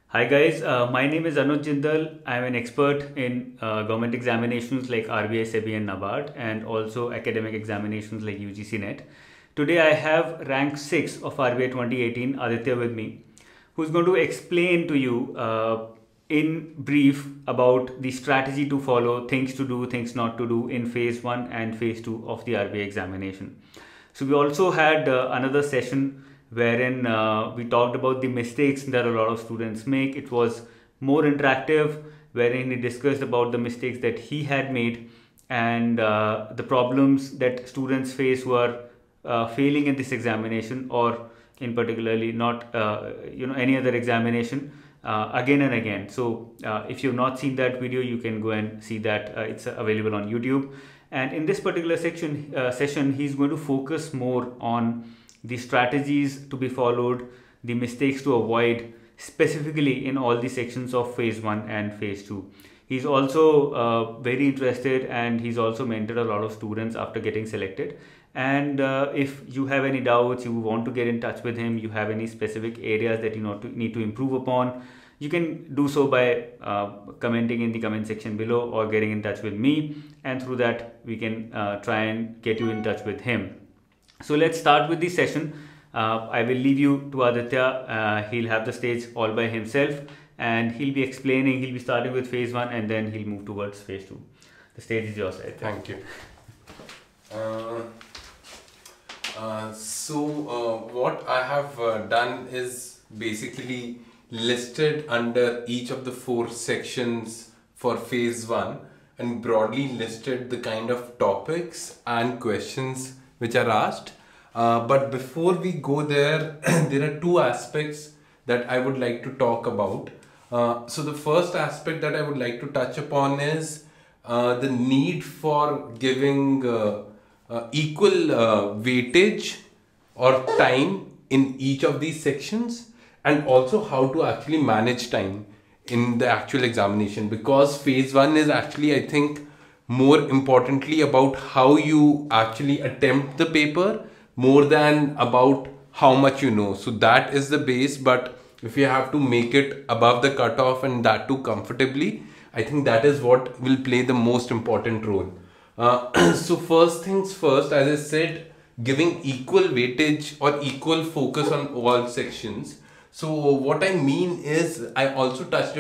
Hi guys, my name is Anuj Jindal. I'm an expert in government examinations like RBI, SEBI and NABARD, and also academic examinations like UGC NET. Today I have rank 6 of RBI 2018 Aditya with me, who's going to explain to you in brief about the strategy to follow, things to do, things not to do in phase 1 and phase 2 of the RBI examination. So we also had another session wherein we talked about the mistakes that a lot of students make. It was more interactive, wherein he discussed about the mistakes that he had made and the problems that students face who are failing in this examination, or in particularly not any other examination again and again. So if you've not seen that video, you can go and see that. It's available on YouTube. And in this particular session, he's going to focus more on the strategies to be followed, the mistakes to avoid, specifically in all the sections of phase 1 and phase 2. He's also very interested, and he's also mentored a lot of students after getting selected. And if you have any doubts, you want to get in touch with him, you have any specific areas that you need to improve upon, you can do so by commenting in the comment section below or getting in touch with me, and through that we can try and get you in touch with him. So let's start with the session. I will leave you to Aditya. He'll have the stage all by himself, and he'll be explaining. He'll be starting with phase 1 and then he'll move towards phase 2. The stage is yours, Aditya. Thank you. What I have done is basically listed under each of the 4 sections for phase 1 and broadly listed the kind of topics and questions which are asked. But before we go there, there are 2 aspects that I would like to talk about. So the first aspect that I would like to touch upon is the need for giving equal weightage or time in each of these sections, and also how to actually manage time in the actual examination, because phase 1 is actually, I think, more importantly about how you actually attempt the paper more than about how much you know. So that is the base, but if you have to make it above the cutoff and that too comfortably, I think that is what will play the most important role. So first things first, as I said, giving equal weightage or equal focus on all sections. So what I mean is, I also touched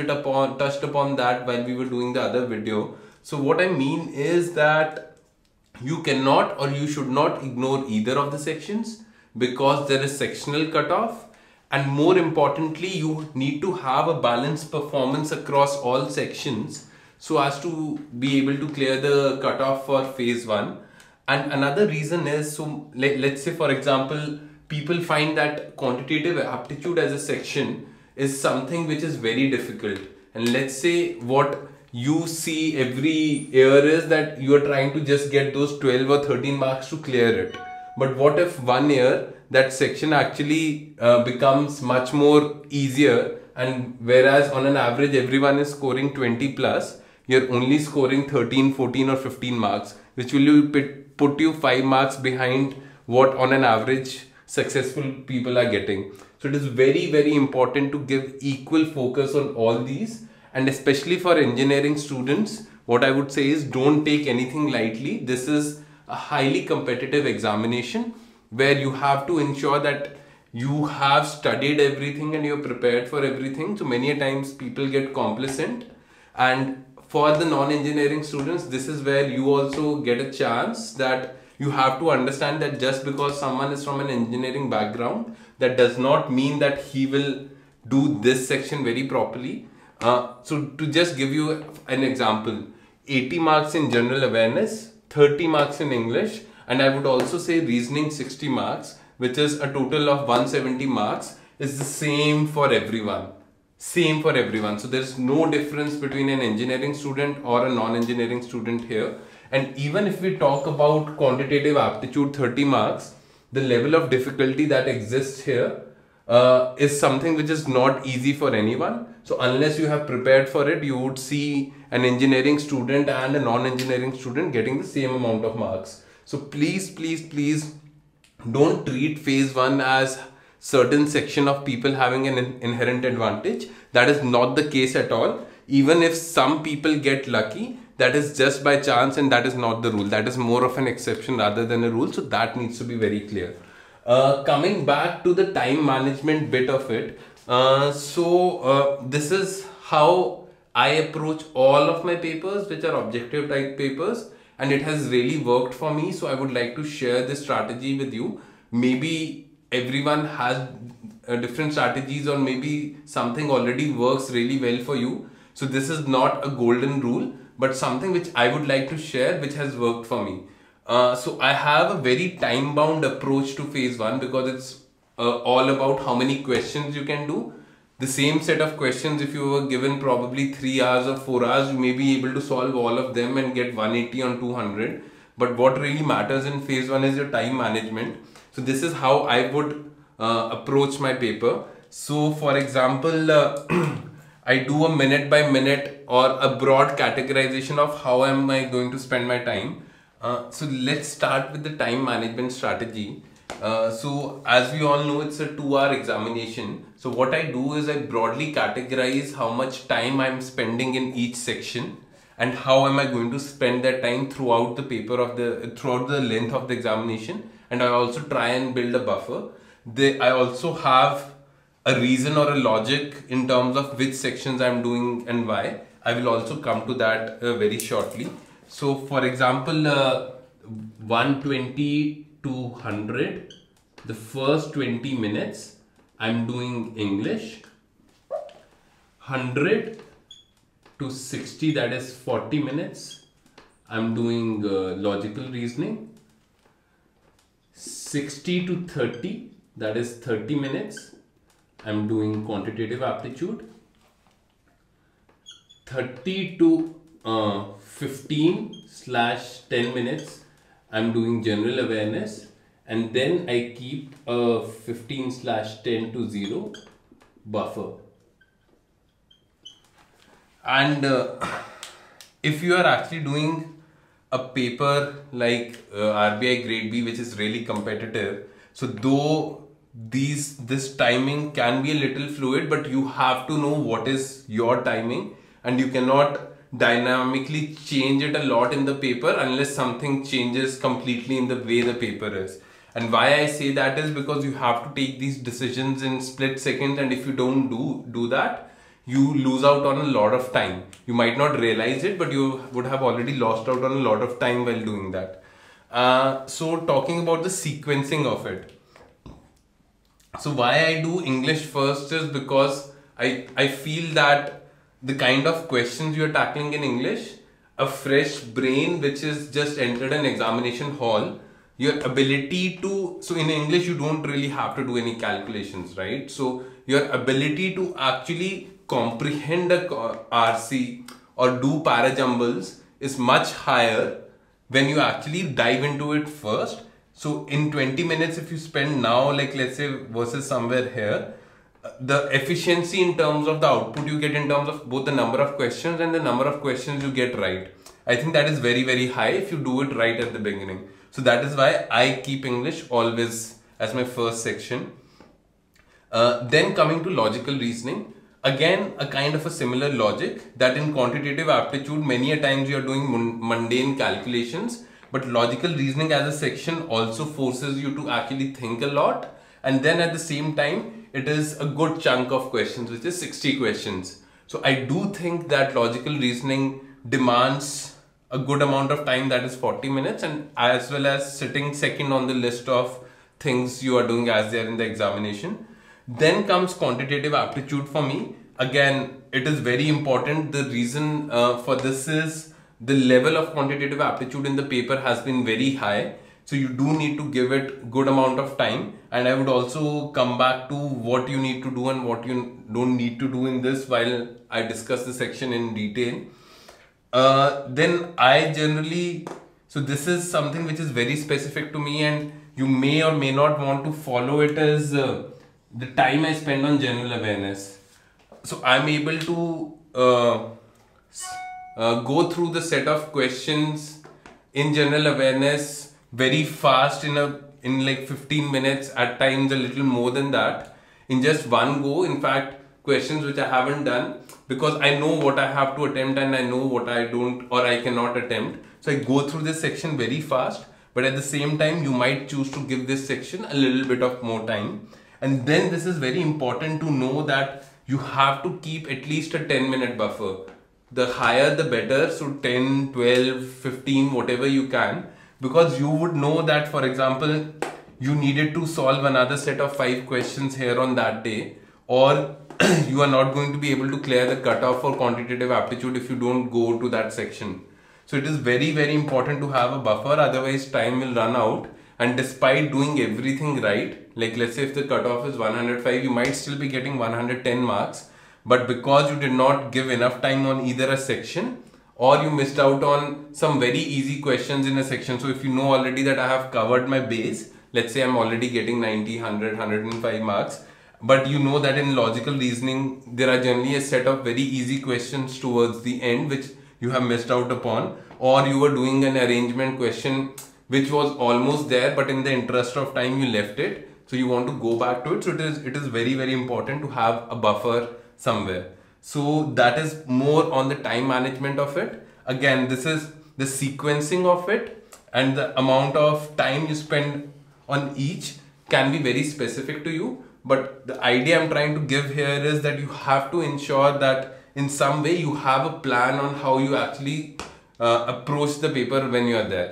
upon that while we were doing the other video. So what I mean is that you cannot or you should not ignore either of the sections, because there is sectional cutoff, and more importantly you need to have a balanced performance across all sections so as to be able to clear the cutoff for phase 1. And another reason is, so let's say for example, people find that quantitative aptitude as a section is something which is very difficult, and let's say what you see every year is that you are trying to just get those 12 or 13 marks to clear it. But what if one year that section actually becomes much more easier, and whereas on an average everyone is scoring 20 plus, you're only scoring 13, 14 or 15 marks, which will put you 5 marks behind what on an average successful people are getting. So it is very, very important to give equal focus on all these. And especially for engineering students, what I would say is, don't take anything lightly. This is a highly competitive examination where you have to ensure that you have studied everything and you're prepared for everything. So many times people get complacent, and for the non-engineering students, this is where you also get a chance that you have to understand that just because someone is from an engineering background, that does not mean that he will do this section very properly. So to just give you an example, 80 marks in general awareness, 30 marks in English, and I would also say reasoning 60 marks, which is a total of 170 marks, is the same for everyone. Same for everyone. So there's no difference between an engineering student or a non-engineering student here. And even if we talk about quantitative aptitude 30 marks, the level of difficulty that exists here is something which is not easy for anyone. So unless you have prepared for it, you would see an engineering student and a non-engineering student getting the same amount of marks. So please, please, please don't treat phase 1 as certain section of people having an inherent advantage. That is not the case at all. Even if some people get lucky, that is just by chance, and that is not the rule. That is more of an exception rather than a rule. So that needs to be very clear. Coming back to the time management bit of it. This is how I approach all of my papers, which are objective type papers, and it has really worked for me. So I would like to share this strategy with you. Maybe everyone has different strategies, or maybe something already works really well for you. So this is not a golden rule, but something which I would like to share, which has worked for me. So I have a very time bound approach to phase 1, because it's all about how many questions you can do. The same set of questions, if you were given probably 3 hours or 4 hours, you may be able to solve all of them and get 180 on 200. But what really matters in phase 1 is your time management. So this is how I would approach my paper. So for example, I do a minute by minute or a broad categorization of how am I going to spend my time. So let's start with the time management strategy. So as we all know, it's a 2-hour examination. So what I do is I broadly categorize how much time I'm spending in each section, and how am I going to spend that time throughout the paper throughout the length of the examination. And I also try and build a buffer. I also have a reason or a logic in terms of which sections I'm doing and why. I will also come to that very shortly. So for example, 120 to 100, the first 20 minutes I'm doing English. 100 to 60, that is 40 minutes, I'm doing logical reasoning. 60 to 30, that is 30 minutes, I'm doing quantitative aptitude. 30 to 15/10 minutes, I'm doing general awareness, and then I keep a 15/10 to 0 buffer. And if you are actually doing a paper like RBI Grade B, which is really competitive, so though this timing can be a little fluid, but you have to know what is your timing, and you cannot dynamically change it a lot in the paper unless something changes completely in the way the paper is. And why I say that is because you have to take these decisions in split seconds, and if you don't do that, you lose out on a lot of time. You might not realize it, but you would have already lost out on a lot of time while doing that. So talking about the sequencing of it. So why I do English first is because I feel that the kind of questions you're tackling in English, a fresh brain which is just entered an examination hall, your ability to, so in English you don't really have to do any calculations, right? So your ability to actually comprehend a RC or do parajumbles is much higher when you actually dive into it first. So in 20 minutes, if you spend now, like let's say versus somewhere here, the efficiency in terms of the output you get in terms of both the number of questions and the number of questions you get right, I think that is very, very high if you do it right at the beginning. So that is why I keep English always as my first section. Then coming to logical reasoning, again a kind of a similar logic, that in quantitative aptitude many a times you are doing mundane calculations, but logical reasoning as a section also forces you to actually think a lot, and then at the same time it is a good chunk of questions, which is 60 questions. So I do think that logical reasoning demands a good amount of time, that is 40 minutes, and as well as sitting second on the list of things you are doing as they are in the examination. Then comes quantitative aptitude for me. Again, it is very important. The reason for this is the level of quantitative aptitude in the paper has been very high. So you do need to give it good amount of time. And I would also come back to what you need to do and what you don't need to do in this while I discuss the section in detail. Then I generally, so this is something which is very specific to me, and you may or may not want to follow it as the time I spend on general awareness. So I'm able to go through the set of questions in general awareness very fast in a in like 15 minutes, at times a little more than that, in just one go. In fact, questions which I haven't done, because I know what I have to attempt and I know what I don't or I cannot attempt. So I go through this section very fast, but at the same time, you might choose to give this section a little bit of more time. And then this is very important to know that you have to keep at least a 10-minute buffer. The higher the better, so 10, 12, 15, whatever you can, because you would know that, for example, you needed to solve another set of 5 questions here on that day, or you are not going to be able to clear the cutoff for quantitative aptitude if you don't go to that section. So it is very, very important to have a buffer, otherwise time will run out. And despite doing everything right, like let's say if the cutoff is 105, you might still be getting 110 marks. But because you did not give enough time on either a section, or you missed out on some very easy questions in a section. So if you know already that I have covered my base, let's say I'm already getting 90, 100, 105 marks, but you know that in logical reasoning, there are generally a set of very easy questions towards the end, which you have missed out upon, or you were doing an arrangement question which was almost there, but in the interest of time, you left it. So you want to go back to it. So it is very, very important to have a buffer somewhere. So that is more on the time management of it. Again, this is the sequencing of it, and the amount of time you spend on each can be very specific to you. But the idea I'm trying to give here is that you have to ensure that in some way you have a plan on how you actually approach the paper when you are there.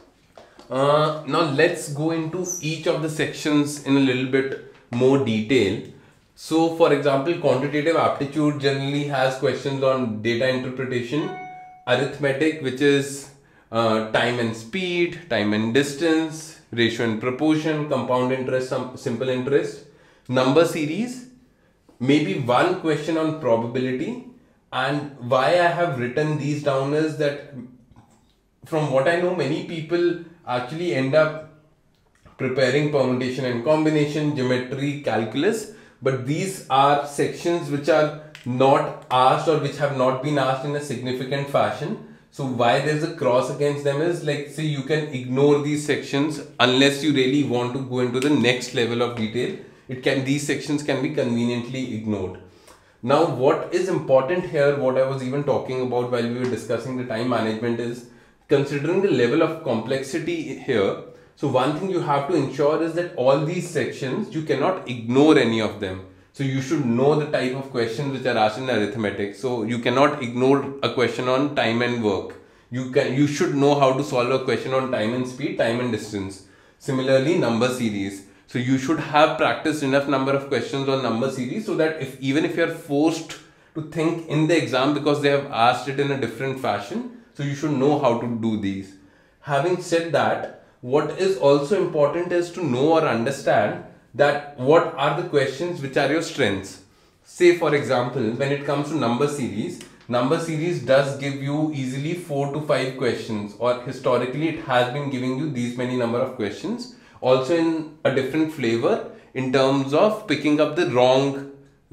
Now let's go into each of the sections in a little bit more detail. So for example, quantitative aptitude generally has questions on data interpretation, arithmetic, which is time and speed, time and distance, ratio and proportion, compound interest, simple interest, number series, maybe one question on probability. And why I have written these down is that from what I know, many people actually end up preparing permutation and combination, geometry, calculus, but these are sections which are not asked or which have not been asked in a significant fashion. So why there's a cross against them is, like, say you can ignore these sections unless you really want to go into the next level of detail. These sections can be conveniently ignored. Now what is important here, what I was even talking about while we were discussing the time management, is considering the level of complexity here. So one thing you have to ensure is that all these sections, you cannot ignore any of them. So you should know the type of questions which are asked in arithmetic. So you cannot ignore a question on time and work. You should know how to solve a question on time and speed, time and distance. Similarly, number series. So you should have practiced enough number of questions on number series so that even if you are forced to think in the exam because they have asked it in a different fashion, so you should know how to do these. Having said that, what is also important is to know or understand that what are the questions which are your strengths. Say for example, when it comes to number series does give you easily 4 to 5 questions, or historically it has been giving you these many number of questions. Also in a different flavor in terms of picking up the wrong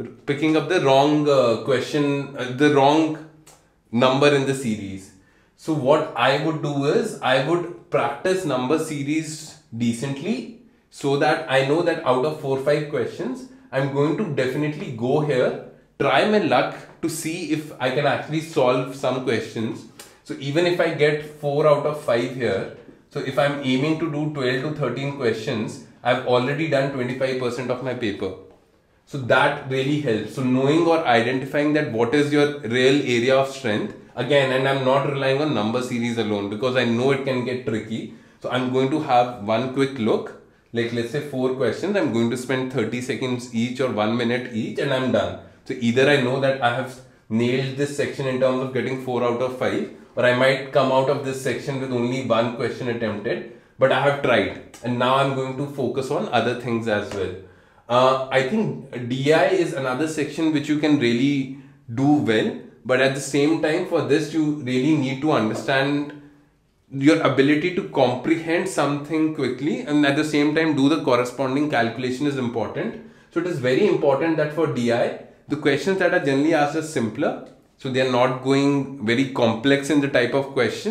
question, the wrong number in the series. So what I would do is I would practice number series decently so that I know that out of 4 or 5 questions, I'm going to definitely go here, try my luck to see if I can actually solve some questions. So even if I get 4 out of 5 here, so if I'm aiming to do 12 to 13 questions, I've already done 25% of my paper. So that really helps. So knowing or identifying that what is your real area of strength, again, and I'm not relying on number series alone because I know it can get tricky. So I'm going to have one quick look, like let's say 4 questions, I'm going to spend 30 seconds each or 1 minute each and I'm done. So either I know that I have nailed this section in terms of getting 4 out of 5, or I might come out of this section with only 1 question attempted, but I have tried. And now I'm going to focus on other things as well. I think DI is another section which you can really do well, but at the same time for this you really need to understand your ability to comprehend something quickly, and at the same time do the corresponding calculation is important. So it is very important that for DI, the questions that are generally asked are simpler. So they are not going very complex in the type of questions,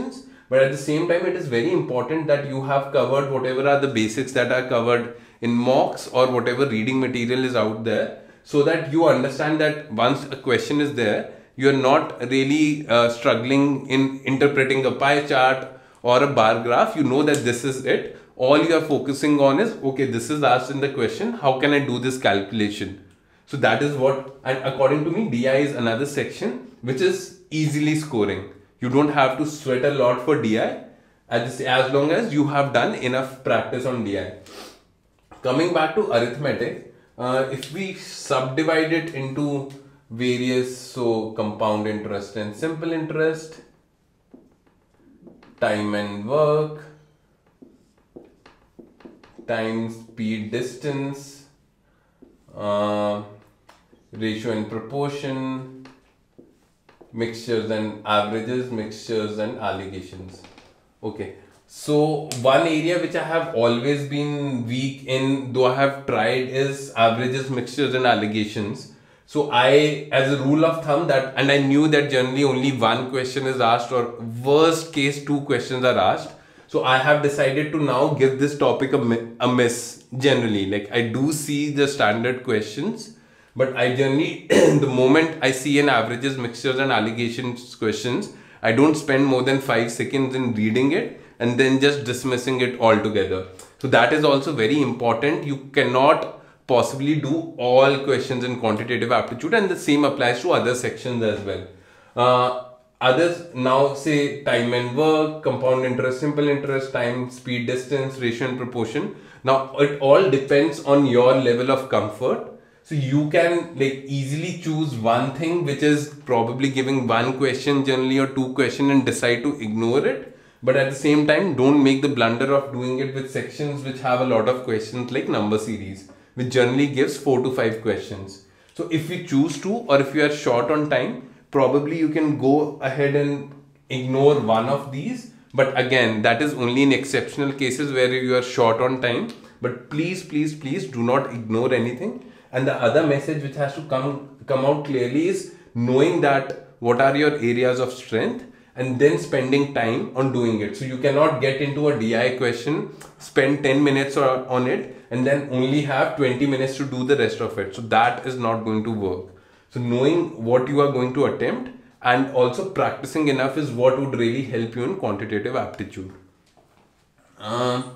But at the same time, it is very important that you have covered whatever are the basics that are covered in mocks or whatever reading material is out there, so that you understand that once a question is there, you are not really struggling in interpreting a pie chart or a bar graph. You know that this is it. All you are focusing on is, okay, this is asked in the question, how can I do this calculation? So that is what, and according to me, DI is another section which is easily scoring. You don't have to sweat a lot for DI as long as you have done enough practice on DI. Coming back to arithmetic, if we subdivide it into various, so compound interest and simple interest, time and work, time, speed, distance, ratio and proportion, mixtures and averages, mixtures and allegations. Okay, so one area which I have always been weak in, though I have tried, is averages, mixtures and allegations. So I, as a rule of thumb, that, and I knew that generally only one question is asked, or worst case 2 questions are asked. So I have decided to now give this topic a miss generally. Like, I do see the standard questions, but I generally, the moment I see an averages, mixtures and allegations questions, I don't spend more than 5 seconds in reading it and then just dismissing it altogether. So that is also very important. You cannot possibly do all questions in quantitative aptitude, and the same applies to other sections as well. Others, now say time and work, compound interest, simple interest, time, speed, distance, ratio and proportion. Now it all depends on your level of comfort. So you can like easily choose one thing which is probably giving 1 question generally or 2 questions and decide to ignore it. But at the same time, don't make the blunder of doing it with sections which have a lot of questions like number series, which generally gives 4 to 5 questions. So if you choose to, or if you are short on time, probably you can go ahead and ignore one of these. But again, that is only in exceptional cases where you are short on time. But please, please, please do not ignore anything. And the other message which has to come out clearly is knowing that what are your areas of strength and then spending time on doing it. So you cannot get into a DI question, spend 10 minutes on it, and then only have 20 minutes to do the rest of it. So that is not going to work. So knowing what you are going to attempt and also practicing enough is what would really help you in quantitative aptitude. Now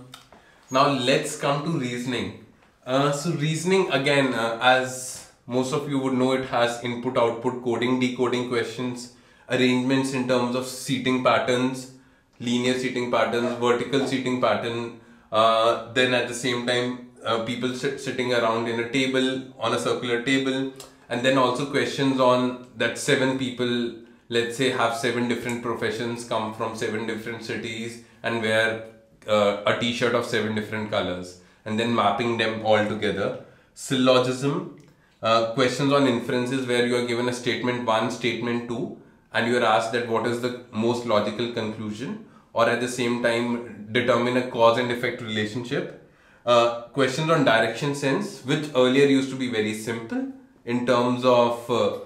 let's come to reasoning. So reasoning, again, as most of you would know, it has input, output, coding, decoding questions, arrangements in terms of seating patterns, linear seating patterns, vertical seating pattern, then at the same time people sitting around in a table, on a circular table, and then also questions on that 7 people, let's say, have 7 different professions, come from 7 different cities and wear a t-shirt of 7 different colors, and then mapping them all together. Syllogism, questions on inferences where you are given a statement 1, statement 2, and you are asked that what is the most logical conclusion, or at the same time determine a cause and effect relationship. Questions on direction sense, which earlier used to be very simple in terms of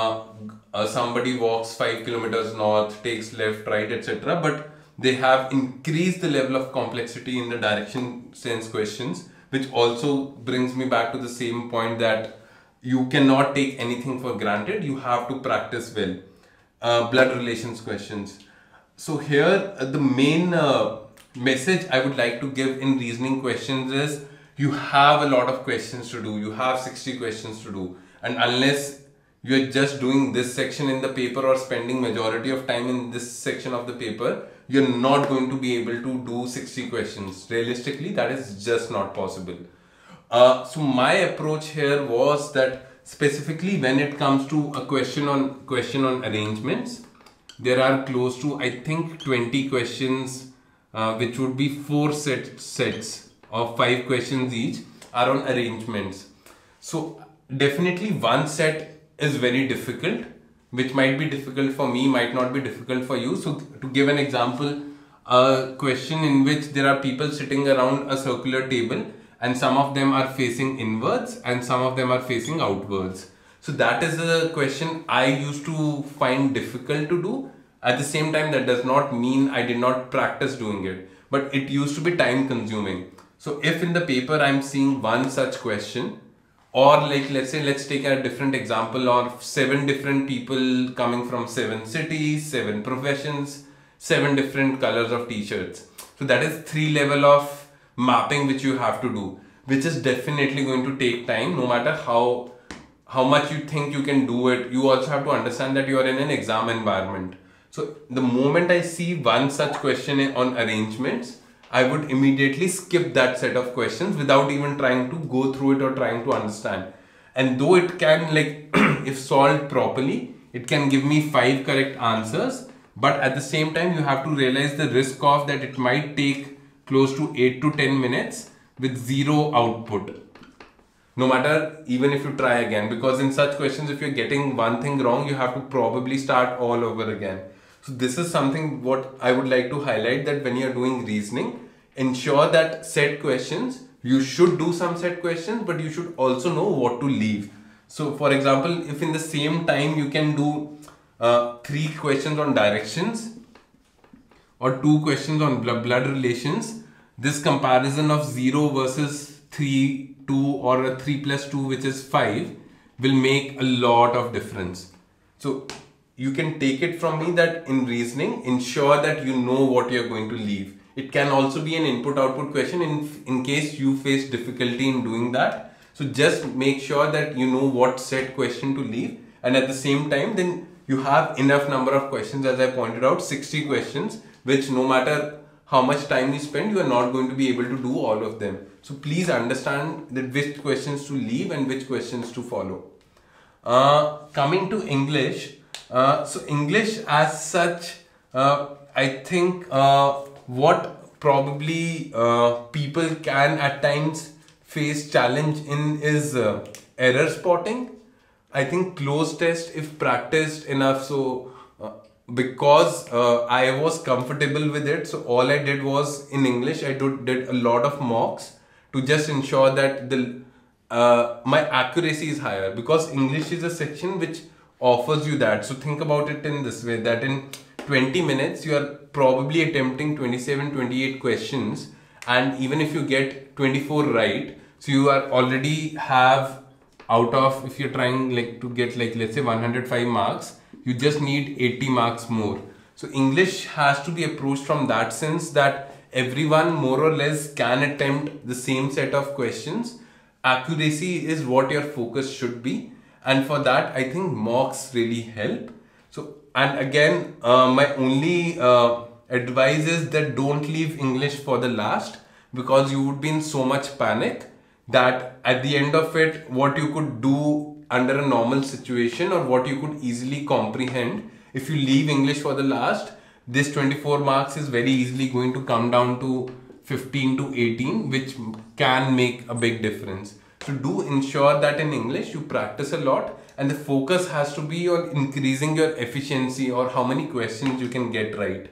somebody walks 5 kilometers north, takes left, right, etc. But they have increased the level of complexity in the direction sense questions, which also brings me back to the same point that you cannot take anything for granted. You have to practice well. Blood relations questions. So here the main message I would like to give in reasoning questions is you have a lot of questions to do. You have 60 questions to do, and unless you are just doing this section in the paper or spending majority of time in this section of the paper, you're not going to be able to do 60 questions. Realistically, that is just not possible. So my approach here was that specifically when it comes to a question on arrangements, there are close to, I think, 20 questions, which would be 4 sets of 5 questions each are on arrangements. So definitely one set is very difficult, which might be difficult for me, might not be difficult for you. So to give an example, a question in which there are people sitting around a circular table and some of them are facing inwards and some of them are facing outwards. So that is a question I used to find difficult to do. At the same time, that does not mean I did not practice doing it, but it used to be time consuming. So if in the paper I'm seeing one such question, or like let's take a different example of 7 different people coming from 7 cities, 7 professions, 7 different colors of t-shirts. So that is 3 level of mapping which you have to do, which is definitely going to take time. No matter how much you think you can do it, you also have to understand that you are in an exam environment. So the moment I see one such question on arrangements, I would immediately skip that set of questions without even trying to go through it or trying to understand. And though it can, like, if solved properly, it can give me 5 correct answers. But at the same time, you have to realize the risk of that it might take close to 8 to 10 minutes with 0 output. No matter, even if you try again, because in such questions, if you're getting one thing wrong, you have to probably start all over again. So this is something what I would like to highlight, that when you're doing reasoning, ensure that set questions, you should do some set questions, but you should also know what to leave. So for example, if in the same time you can do 3 questions on directions or 2 questions on blood relations, this comparison of 0 versus 3, 2 or a 3 plus 2 which is 5 will make a lot of difference. So you can take it from me that in reasoning, ensure that you know what you're going to leave. It can also be an input-output question in case you face difficulty in doing that. So just make sure that you know what set question to leave, and at the same time then you have enough number of questions. As I pointed out, 60 questions, which no matter how much time you spend, you are not going to be able to do all of them. So please understand that which questions to leave and which questions to follow. Coming to English, so English as such, I think what probably people can at times face challenge in is error spotting. I think close test, if practiced enough, so because I was comfortable with it, so all I did was in English I did a lot of mocks to just ensure that the my accuracy is higher, because English is a section which offers you that. So think about it in this way, that in 20 minutes you are probably attempting 27-28 questions, and even if you get 24 right, so you are already have out of, if you're trying like to get like let's say 105 marks, you just need 80 marks more. So English has to be approached from that sense that everyone more or less can attempt the same set of questions. Accuracy is what your focus should be, and for that I think mocks really help. So, and again, my only advice is that don't leave English for the last, because you would be in so much panic that at the end of it, what you could do under a normal situation or what you could easily comprehend, if you leave English for the last, this 24 marks is very easily going to come down to 15 to 18, which can make a big difference. So do ensure that in English you practice a lot, and the focus has to be on increasing your efficiency or how many questions you can get right.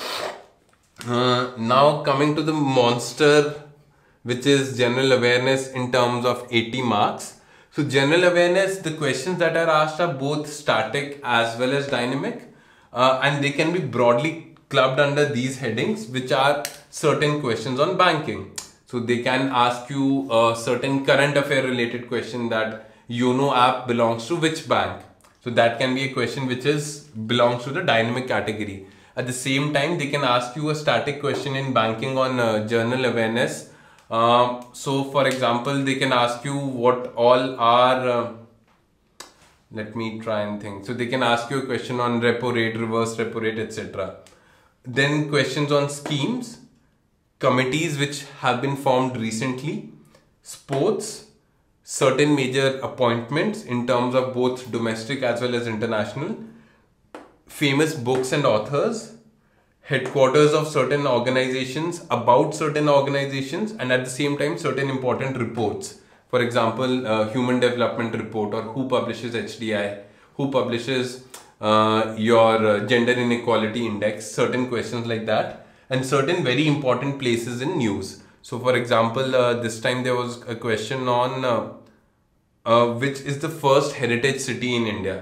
Now coming to the monster, which is general awareness in terms of 80 marks. So general awareness, the questions that are asked are both static as well as dynamic, and they can be broadly clubbed under these headings, which are certain questions on banking. So they can ask you a certain current affair related question, that YONO app belongs to which bank. So that can be a question which belongs to the dynamic category. At the same time, they can ask you a static question in banking on general awareness. So for example, they can ask you what all are, let me try and think. So they can ask you a question on repo rate, reverse repo rate, etc. Then questions on schemes, committees which have been formed recently, sports, certain major appointments in terms of both domestic as well as international, famous books and authors, headquarters of certain organizations, about certain organizations, and at the same time certain important reports. For example, Human Development Report, or who publishes HDI, who publishes your Gender Inequality Index, certain questions like that, and certain very important places in news. So for example, this time there was a question on which is the first heritage city in India.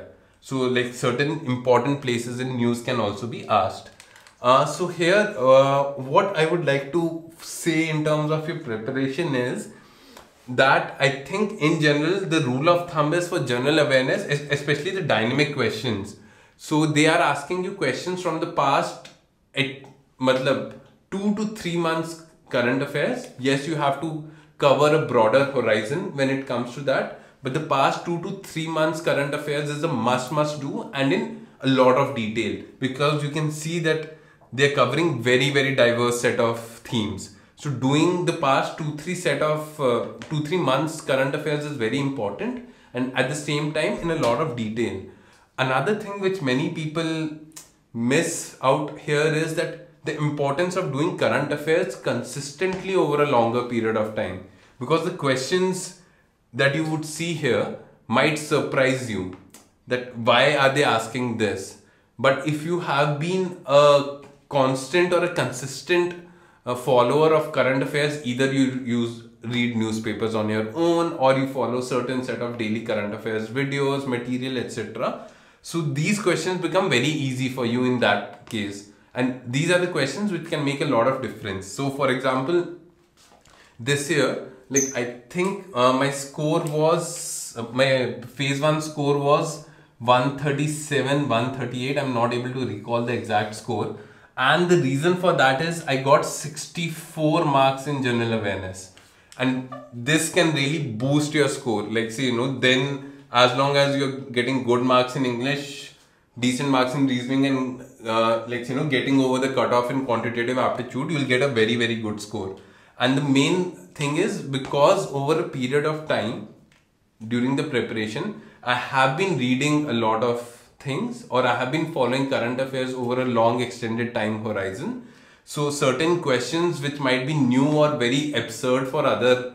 So like certain important places in news can also be asked. So here, what I would like to say in terms of your preparation is that I think in general the rule of thumb is for general awareness, especially the dynamic questions. So they are asking you questions from the past at matlab 2 to 3 months current affairs. Yes, you have to cover a broader horizon when it comes to that, but the past 2 to 3 months current affairs is a must do, and in a lot of detail, because you can see that they're covering very diverse set of themes. So doing the past 2 3 months current affairs is very important, and at the same time in a lot of detail. Another thing which many people miss out here is that the importance of doing current affairs consistently over a longer period of time, because the questions that you would see here might surprise you, that why are they asking this. But if you have been a constant or a consistent follower of current affairs, either you read newspapers on your own, or you follow certain set of daily current affairs videos, material, etc. So these questions become very easy for you in that case, and these are the questions which can make a lot of difference. So for example, this year, like I think my score was my phase 1 score was 137, 138. I'm not able to recall the exact score, and the reason for that is I got 64 marks in general awareness, and this can really boost your score. Like say, then as long as you're getting good marks in English, decent marks in reasoning, and getting over the cutoff in quantitative aptitude, you'll get a very good score. And the main thing is, because over a period of time during the preparation, I have been reading a lot of things, or I have been following current affairs over a long extended time horizon. So certain questions which might be new or very absurd for other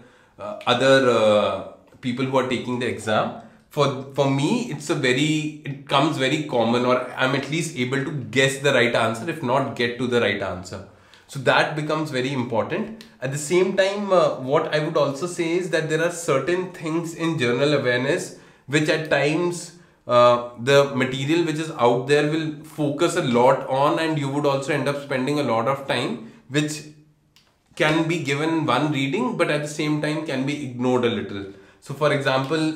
people who are taking the exam, for me it comes very common, or I'm at least able to guess the right answer, if not get to the right answer. So that becomes very important. At the same time, what I would also say is that there are certain things in general awareness which at times the material which is out there will focus a lot on, and you would also end up spending a lot of time, which can be given one reading but at the same time can be ignored a little. So for example,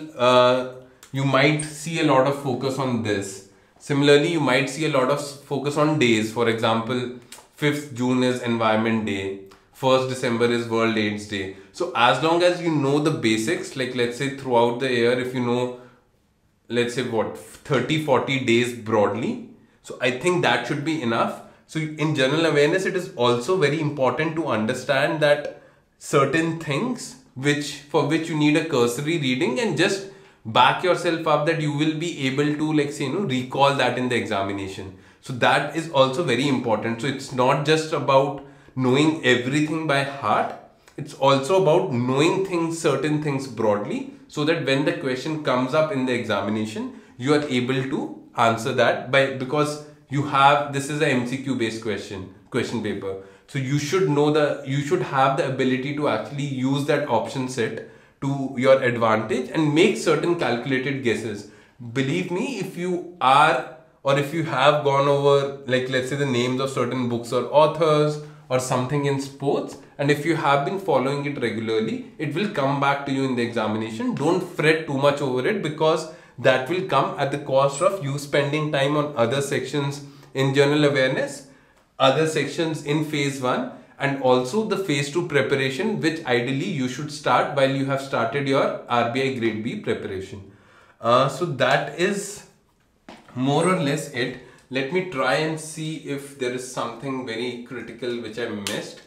you might see a lot of focus on this. Similarly, you might see a lot of focus on days. For example, 5th June is Environment Day, 1st December is World AIDS Day. So as long as you know the basics, like let's say throughout the year, if you know, let's say 30-40 days broadly, so I think that should be enough. So in general awareness, it is also very important to understand that certain things for which you need a cursory reading, and just back yourself up that you will be able to recall that in the examination. So that is also very important. So it's not just about knowing everything by heart, it's also about knowing certain things broadly, so that when the question comes up in the examination, you are able to answer that because this is a MCQ based question paper. So you should have the ability to actually use that option set to your advantage and make certain calculated guesses. Believe me, if you are, or if you have gone over, like let's say the names of certain books or authors or something in sports, and if you have been following it regularly, it will come back to you in the examination. Don't fret too much over it, because that will come at the cost of you spending time on other sections in general awareness, other sections in phase 1, and also the phase 2 preparation, which ideally you should start while you have started your RBI Grade B preparation. So that is more or less it. Let me try and see if there is something very critical which I missed.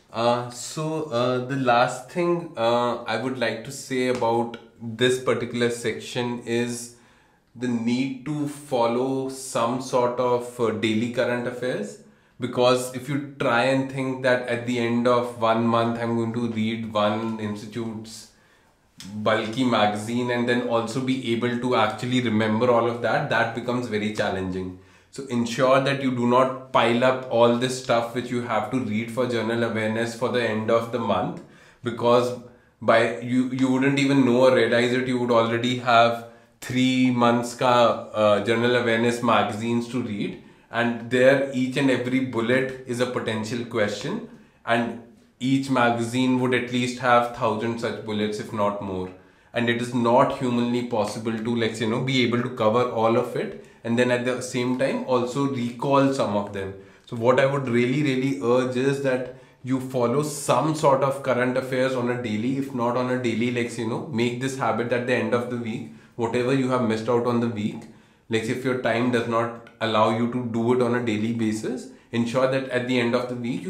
The last thing I would like to say about this particular section is the need to follow some sort of daily current affairs. Because if you try and think that at the end of 1 month I'm going to read one institute's bulky magazine and then also be able to actually remember all of that, that becomes very challenging. So ensure that you do not pile up all this stuff which you have to read for general awareness for the end of the month, because you wouldn't even know or realize it, you would already have 3 months ka general awareness magazines to read, and there each and every bullet is a potential question, and each magazine would at least have 1,000 such bullets, if not more. And it is not humanly possible to, like, be able to cover all of it, and then at the same time also recall some of them. So what I would really urge is that you follow some sort of current affairs on a daily, if not on a daily, like, make this habit at the end of the week, whatever you have missed out on the week, like if your time does not allow you to do it on a daily basis, ensure that at the end of the week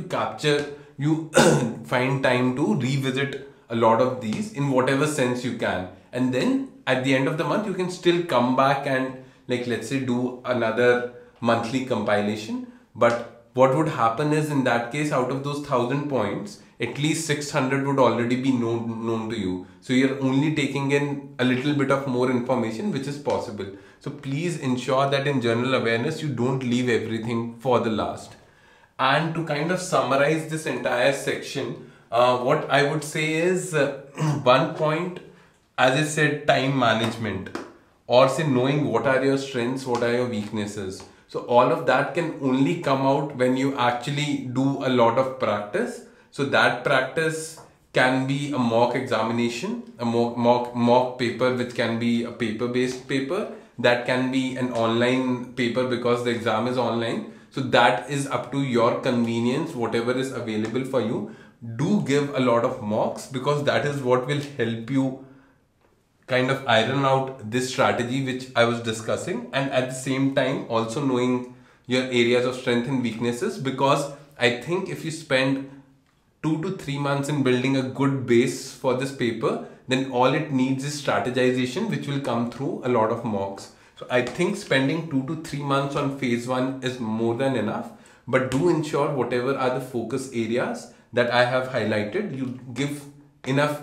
you find time to revisit a lot of these in whatever sense you can, and then at the end of the month you can still come back and, like, let's say, do another monthly compilation. But what would happen is, in that case, out of those 1,000 points, at least 600 would already be known to you. So you're only taking in a little bit of more information, which is possible. So please ensure that in general awareness you don't leave everything for the last. And to kind of summarize this entire section, what I would say is, one point, as I said, time management, or say knowing what are your strengths, what are your weaknesses. So all of that can only come out when you actually do a lot of practice. So that practice can be a mock examination, a mock paper, which can be a paper-based paper. That can be an online paper because the exam is online. So that is up to your convenience, whatever is available for you. Do give a lot of mocks, because that is what will help you kind of iron out this strategy which I was discussing, and at the same time also knowing your areas of strength and weaknesses, because I think if you spend 2 to 3 months in building a good base for this paper, then all it needs is strategization, which will come through a lot of mocks. So I think spending 2 to 3 months on phase 1 is more than enough, but do ensure whatever are the focus areas that I have highlighted, you give enough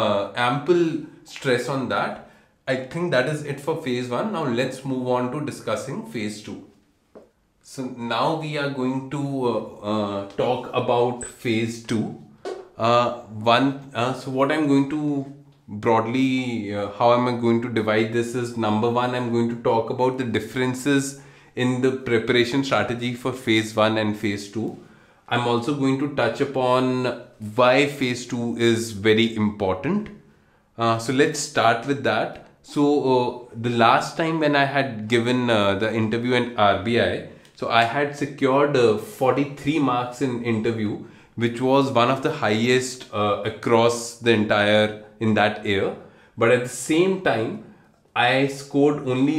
ample stress on that. I think that is it for phase 1. Now let's move on to discussing phase 2. So now we are going to talk about phase 2. So what I'm going to broadly, how am I going to divide this is, number 1, I'm going to talk about the differences in the preparation strategy for phase 1 and phase 2. I'm also going to touch upon why phase 2 is very important. So let's start with that. So the last time when I had given the interview at RBI, so I had secured 43 marks in interview, which was one of the highest across the entire in that year. But at the same time, I scored only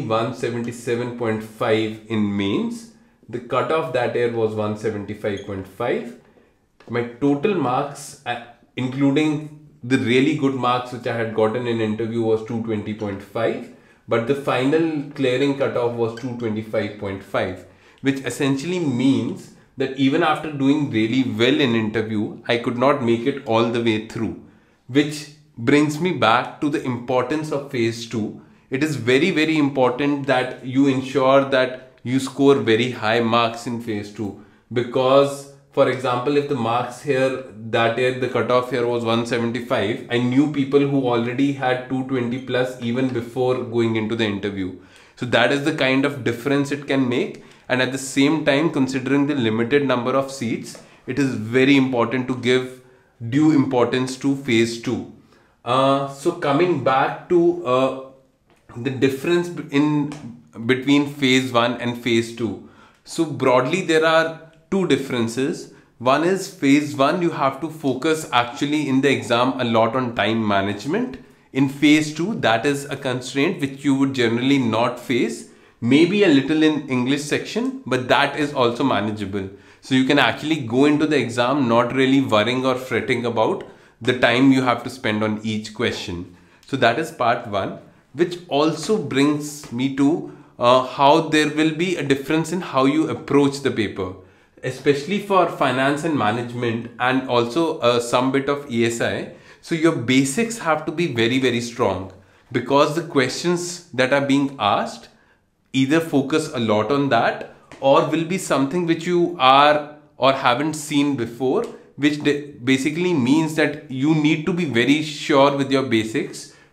177.5 in mains. The cutoff that year was 175.5. My total marks, including the really good marks which I had gotten in interview, was 220.5. But the final clearing cutoff was 225.5, which essentially means that even after doing really well in interview, I could not make it all the way through, which brings me back to the importance of phase 2. It is very important that you ensure that you score very high marks in phase 2, because, for example, if the marks here that year, the cutoff here was 175, I knew people who already had 220 plus even before going into the interview. So that is the kind of difference it can make. And at the same time, considering the limited number of seats, it is very important to give due importance to phase 2. So coming back to the difference between phase 1 and phase 2. So broadly, there are two differences. One is phase 1, you have to focus actually in the exam a lot on time management. In phase 2, that is a constraint which you would generally not face. Maybe a little in English section, but that is also manageable. So you can actually go into the exam not really worrying or fretting about the time you have to spend on each question. So that is part 1, which also brings me to how there will be a difference in how you approach the paper, especially for finance and management, and also some bit of ESI. So your basics have to be very strong, because the questions that are being asked either focus a lot on that, or will be something which you are or haven't seen before, which basically means that you need to be very sure with your basics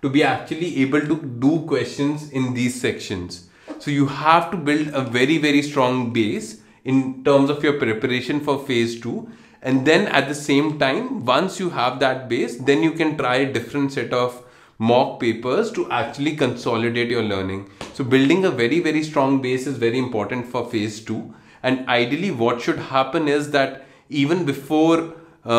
to be actually able to do questions in these sections. So you have to build a very, very strong base in terms of your preparation for phase 2. And then at the same time, once you have that base, then you can try a different set of mock papers to actually consolidate your learning. So building a very, very strong base is very important for phase 2. And ideally what should happen is that even before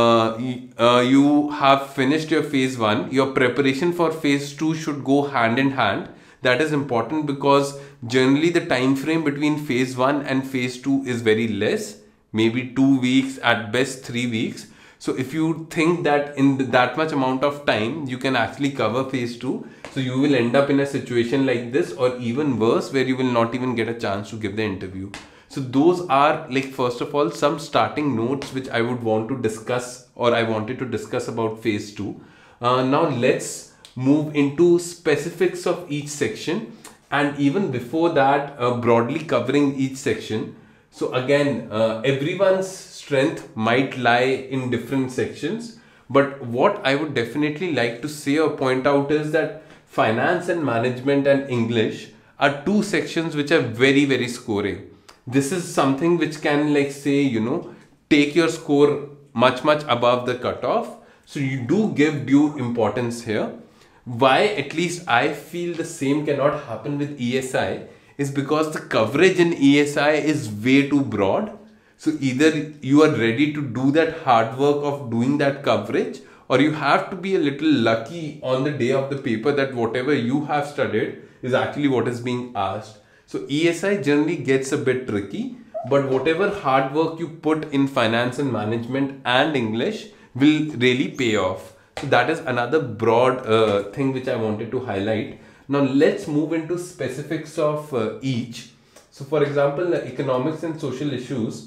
you have finished your phase 1, your preparation for phase 2 should go hand in hand. That is important because generally the time frame between phase 1 and phase 2 is very less, maybe 2 weeks, at best 3 weeks. So if you think that in that much amount of time you can actually cover phase 2, so you will end up in a situation like this, or even worse, where you will not even get a chance to give the interview. So those are, like, first of all, some starting notes which I would want to discuss, or I wanted to discuss about phase 2. Now let's move into specifics of each section, and even before that, broadly covering each section. So again, everyone's strength might lie in different sections, but what I would definitely like to say or point out is that finance and management and English are two sections which are very, very scoring. This is something which can, like, say, take your score much, much above the cutoff. So you do give due importance here. Why at least I feel the same cannot happen with ESI is because the coverage in ESI is way too broad. So either you are ready to do that hard work of doing that coverage, or you have to be a little lucky on the day of the paper that whatever you have studied is actually what is being asked. So ESI generally gets a bit tricky, but whatever hard work you put in finance and management and English will really pay off. So that is another broad thing which I wanted to highlight. Now let's move into specifics of each. So for example, economics and social issues.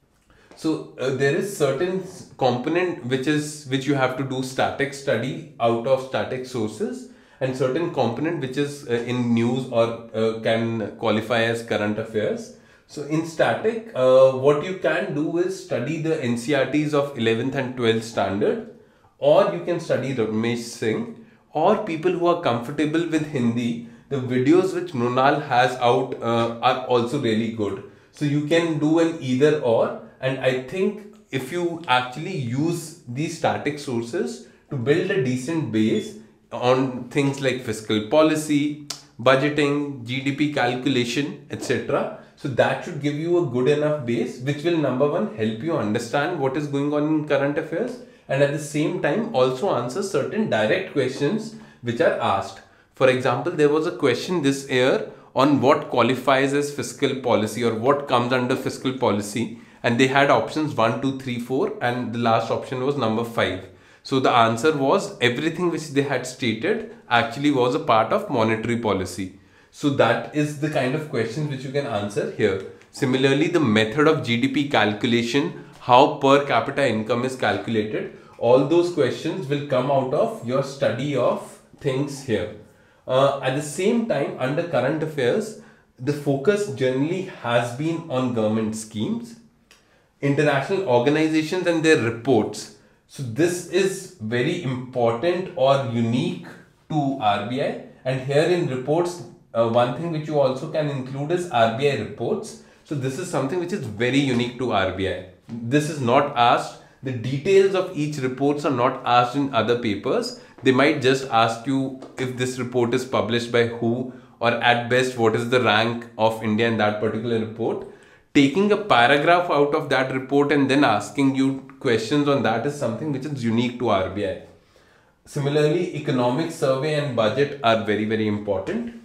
So there is certain component which you have to do static study out of static sources, and certain component which is in news or can qualify as current affairs. So in static, what you can do is study the NCERTs of 11th and 12th standard, or you can study Ramesh Singh, or people who are comfortable with Hindi. The videos which Nunal has out are also really good. So you can do an either or. And I think if you actually use these static sources to build a decent base on things like fiscal policy, budgeting, GDP calculation, etc. So that should give you a good enough base, which will, number one, help you understand what is going on in current affairs, and at the same time also answer certain direct questions which are asked. For example, there was a question this year on what qualifies as fiscal policy, or what comes under fiscal policy. And they had options 1, 2, 3, 4, and the last option was number 5. So the answer was everything which they had stated actually was a part of monetary policy. So that is the kind of questions which you can answer here. Similarly, the method of GDP calculation, how per capita income is calculated, all those questions will come out of your study of things here. At the same time, under current affairs, the focus generally has been on government schemes, international organizations and their reports. So this is very important or unique to RBI. And here in reports, one thing which you also can include is RBI reports. So this is something which is very unique to RBI. This is not asked. The details of each reports are not asked in other papers. They might just ask you if this report is published by who, or at best what is the rank of India in that particular report. Taking a paragraph out of that report and then asking you questions on that is something which is unique to RBI. Similarly, economic survey and budget are very, very important.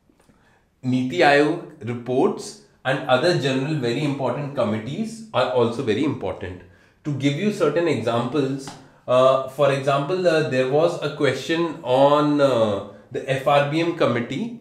Niti Aayog reports and other general very important committees are also very important. To give you certain examples, for example, there was a question on the FRBM committee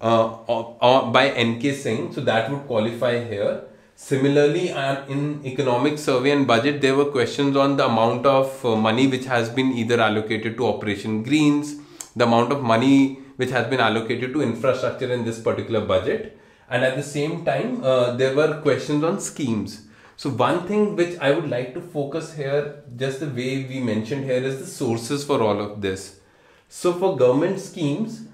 by NK Singh, so that would qualify here. Similarly, in economic survey and budget, there were questions on the amount of money which has been either allocated to Operation Greens, the amount of money which has been allocated to infrastructure in this particular budget. And at the same time, there were questions on schemes. So one thing which I would like to focus here, just the way we mentioned here, is the sources for all of this. So for government schemes,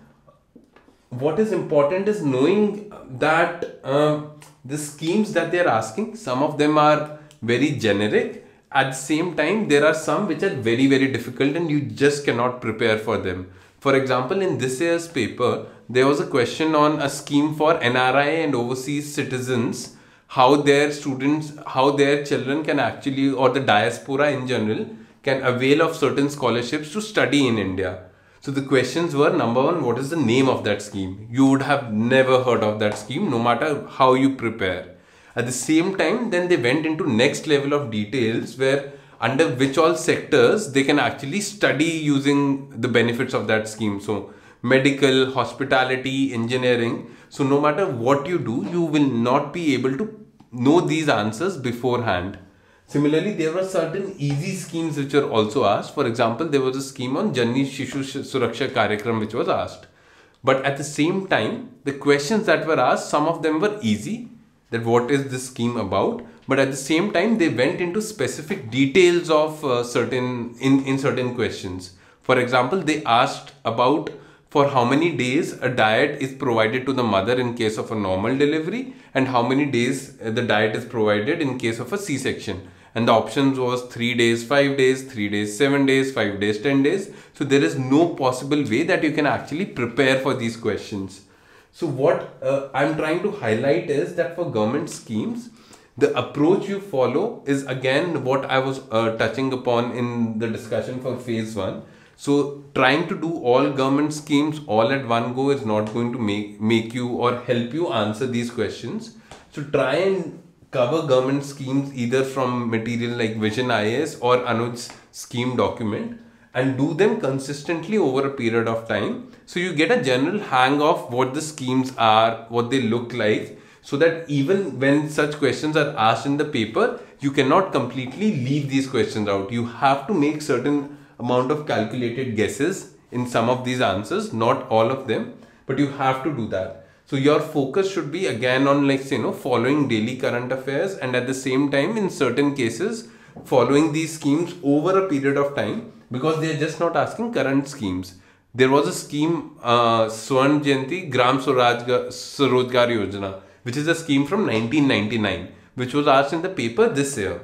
what is important is knowing that the schemes that they are asking, some of them are very generic. At the same time, there are some which are very, very difficult and you just cannot prepare for them. For example, in this year's paper, there was a question on a scheme for NRI and overseas citizens, how their students, how their children can actually, or the diaspora in general, can avail of certain scholarships to study in India. So the questions were, number one, what is the name of that scheme? You would have never heard of that scheme, no matter how you prepare. At the same time, then they went into next level of details where under which all sectors they can actually study using the benefits of that scheme. So medical, hospitality, engineering. So no matter what you do, you will not be able to know these answers beforehand. Similarly, there were certain easy schemes which were also asked. For example, there was a scheme on Janni Shishu Suraksha Karyakram which was asked. But at the same time, the questions that were asked, some of them were easy, that what is this scheme about, but at the same time they went into specific details of certain certain questions. For example, they asked about for how many days a diet is provided to the mother in case of a normal delivery and how many days the diet is provided in case of a C-section. And the options was 3 days, 5 days, 3 days, 7 days, 5 days, 10 days. So there is no possible way that you can actually prepare for these questions. So what I'm trying to highlight is that for government schemes, the approach you follow is again what I was touching upon in the discussion for phase 1. So trying to do all government schemes all at one go is not going to make you or help you answer these questions. So try and cover government schemes either from material like Vision IAS or Anuj's scheme document and do them consistently over a period of time. So you get a general hang of what the schemes are, what they look like, so that even when such questions are asked in the paper, you cannot completely leave these questions out. You have to make certain amount of calculated guesses in some of these answers, not all of them, but you have to do that. So your focus should be again on following daily current affairs and at the same time in certain cases following these schemes over a period of time, because they are just not asking current schemes. There was a scheme Swarn Jayanti Gram Swarojgar Yojana, which is a scheme from 1999, which was asked in the paper this year.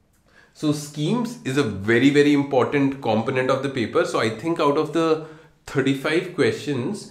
So schemes is a very, very important component of the paper. So I think out of the 35 questions,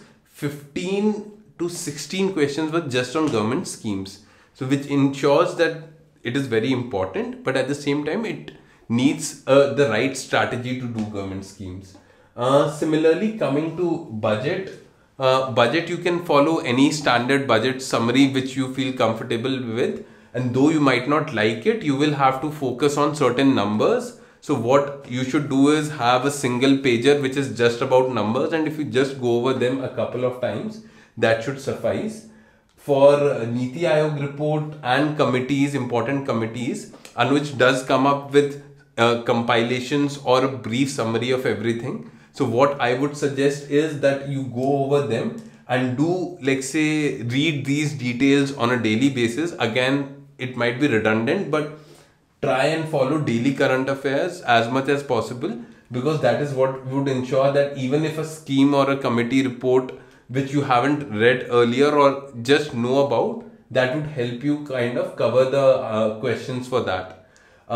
15 to 16 questions were just on government schemes. So which ensures that it is very important, but at the same time it needs the right strategy to do government schemes. Similarly, coming to budget, you can follow any standard budget summary which you feel comfortable with. And though you might not like it, you will have to focus on certain numbers. So what you should do is have a single pager which is just about numbers, and if you just go over them a couple of times, that should suffice. For Niti Aayog report and committees, important committees, Anuj does come up with compilations or a brief summary of everything. So what I would suggest is that you go over them and do, like say, read these details on a daily basis. Again, it might be redundant, but try and follow daily current affairs as much as possible, because that is what would ensure that even if a scheme or a committee report which you haven't read earlier or just know about, that would help you kind of cover the questions for that.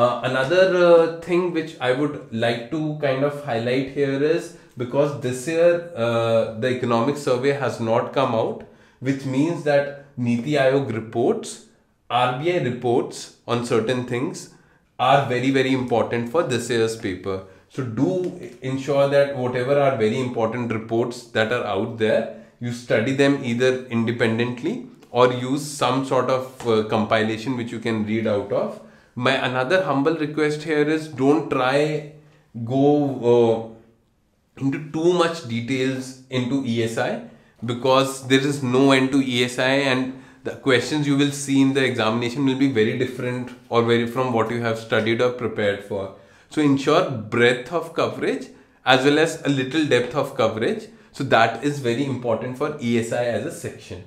Another thing which I would like to kind of highlight here is, because this year the economic survey has not come out, which means that Niti Aayog reports, RBI reports on certain things are very, very important for this year's paper. So do ensure that whatever are very important reports that are out there, you study them either independently or use some sort of compilation which you can read out of. My another humble request here is, don't try go into too much details into ESI, because there is no end to ESI and the questions you will see in the examination will be very different or very from what you have studied or prepared for. So ensure breadth of coverage as well as a little depth of coverage. So that is very important for ESI as a section.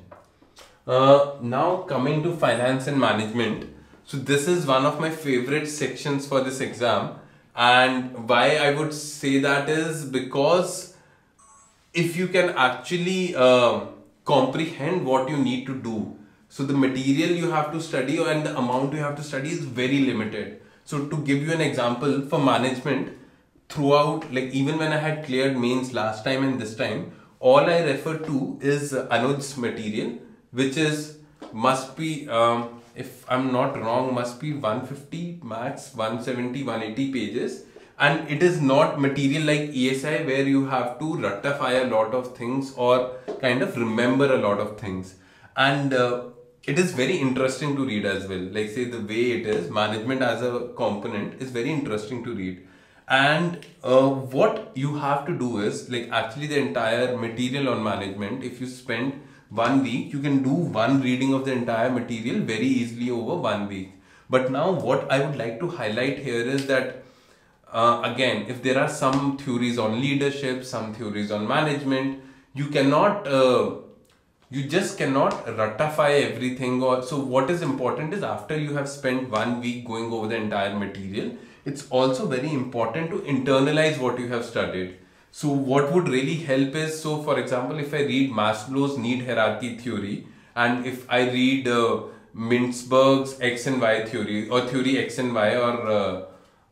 Now coming to finance and management. So this is one of my favorite sections for this exam, and why I would say that is because if you can actually comprehend what you need to do. So the material you have to study and the amount you have to study is very limited. So to give you an example, for management, throughout, like even when I had cleared mains last time and this time, all I refer to is Anuj's material, which is must be, if I'm not wrong, must be 150 max, 170, 180 pages. And it is not material like ESI where you have to rectify a lot of things or kind of remember a lot of things. And it is very interesting to read as well. Like say the way it is, management as a component is very interesting to read. And what you have to do is, like actually the entire material on management, if you spend 1 week, you can do one reading of the entire material very easily over 1 week. But now what I would like to highlight here is that again, if there are some theories on leadership, some theories on management, you cannot, you just cannot ratify everything. Or so what is important is after you have spent 1 week going over the entire material, it's also very important to internalize what you have studied. So what would really help is, so for example, if I read Maslow's need hierarchy theory, and if I read Mintzberg's X and Y theory or theory X and Y, or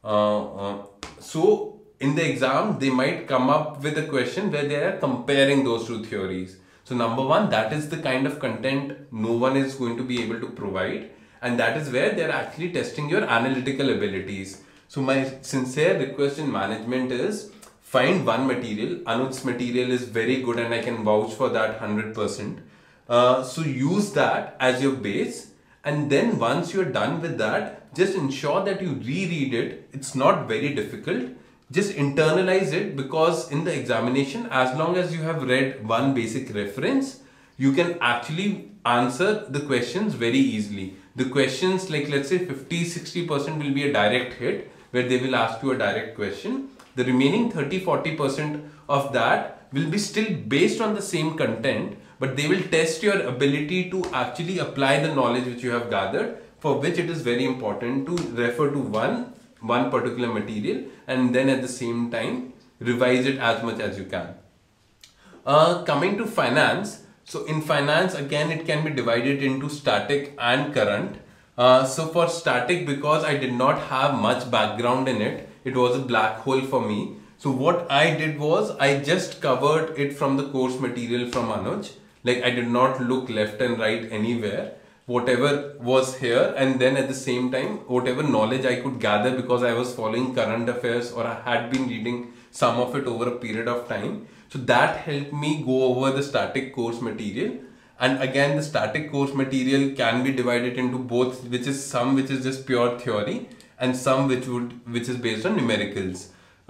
so in the exam they might come up with a question where they are comparing those two theories. So number one, that is the kind of content no one is going to be able to provide, and that is where they are actually testing your analytical abilities. So my sincere request in management is, find one material. Anuj's material is very good and I can vouch for that 100%. So use that as your base, and then once you're done with that, just ensure that you reread it. It's not very difficult. Just internalize it, because in the examination, as long as you have read one basic reference, you can actually answer the questions very easily. The questions, like let's say 50-60% will be a direct hit, where they will ask you a direct question. The remaining 30-40% of that will be still based on the same content, but they will test your ability to actually apply the knowledge which you have gathered, for which it is very important to refer to one particular material and then at the same time revise it as much as you can. Coming to finance, so in finance again it can be divided into static and current. So for static, because I did not have much background in it, it was a black hole for me. So what I did was, I just covered it from the course material from Anuj. Like I did not look left and right anywhere. Whatever was here, and then at the same time, whatever knowledge I could gather, because I was following current affairs or I had been reading some of it over a period of time. So that helped me go over the static course material. And again, the static course material can be divided into both, which is some which is just pure theory and some which is based on numericals.